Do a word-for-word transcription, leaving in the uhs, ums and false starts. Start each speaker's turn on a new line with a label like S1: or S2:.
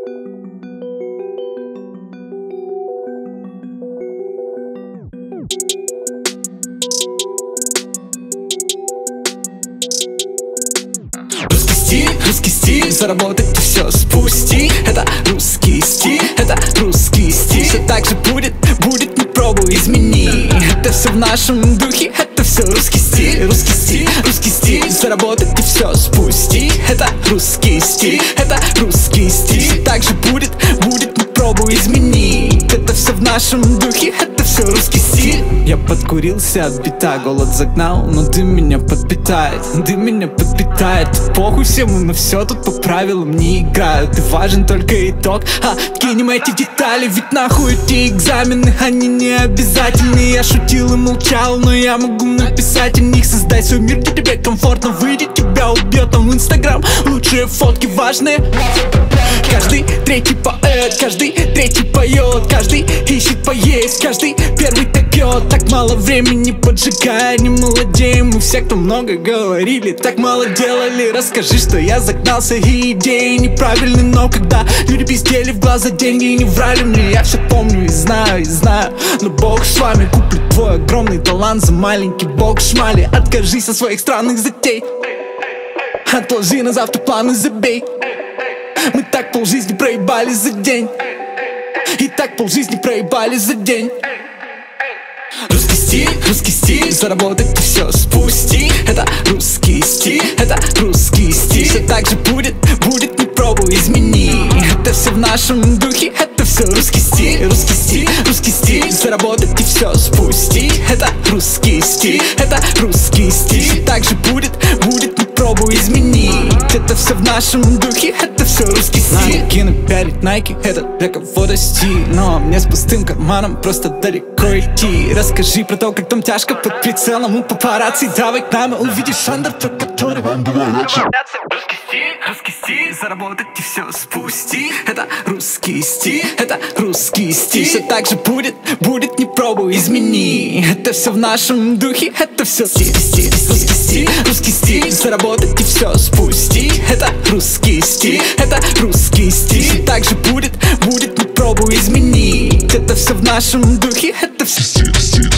S1: Русский стиль, русский стиль, заработать и все спусти. Это русский стиль, это русский стиль. Все так же будет, будет, не пробуй, измени. Это все в нашем духе, это все русский стиль. Русский стиль, русский стиль, заработать и все спусти. Это русский стиль, это русский стиль. Все так же будет, будет, не пробуй, измени. Это все в нашем духе, это все русский стиль. Я подкурился от бита, голод загнал, но дым меня подпитает, дым меня подпитает. Тут похуй всему, но все тут по правилам не играют. И важен только итог, а кинем эти детали. Ведь нахуй эти экзамены, они не обязательны. Я шутил и молчал, но я могу написать о них. Создай свой мир, где тебе комфортно, выйди, тебя убьет. Там в инстаграм лучшие фотки важные. Каждый третий поэт, каждый третий поет, каждый ищет поесть, каждый первый так пьет. Так мало времени, поджигая, не молодеем. Мы все, кто много говорили, так мало делали. Расскажи, что я загнался, и идеи неправильны. Но когда люди пиздели в глаза деньги и не врали мне, я все помню и знаю, и знаю. Но Бог с вами, куплю твой огромный талант за маленький бог шмали. Откажись от своих странных затей, отложи на завтра планы, забей. Мы так полжизни проебали за день, и так полжизни проебали за день. Русский стиль, русский стиль, заработать и все спусти. Это русский стиль, это русский стиль. Все так же будет, будет, не пробуй, измени. Это все в нашем духе, это все русский стиль. Русский стиль, русский стиль, заработать и все спусти. Это русский стиль, это русский стиль. Все так же будет, будет, не пробуй, измени. Это все в нашем духе, это все русский стиль. Найки напялить найки, это для кого-то стиль. Но мне с пустым карманом просто далеко идти. Расскажи про то, как там тяжко под прицелом у папарацци. Давай к нам и увидишь андерток, который вам нравится. Русский стиль, русский стиль, заработать и все спусти. Это русский стиль, это русский стиль. Все так же будет, будет, не пробуй, измени. Это все в нашем духе, это все стиль, стиль, русский стиль, русский стиль, заработать и все спусти. Это русский стиль, это русский стиль. Все так же будет, будет, не пробуй, измени. Это все в нашем духе, это все стиль, стиль.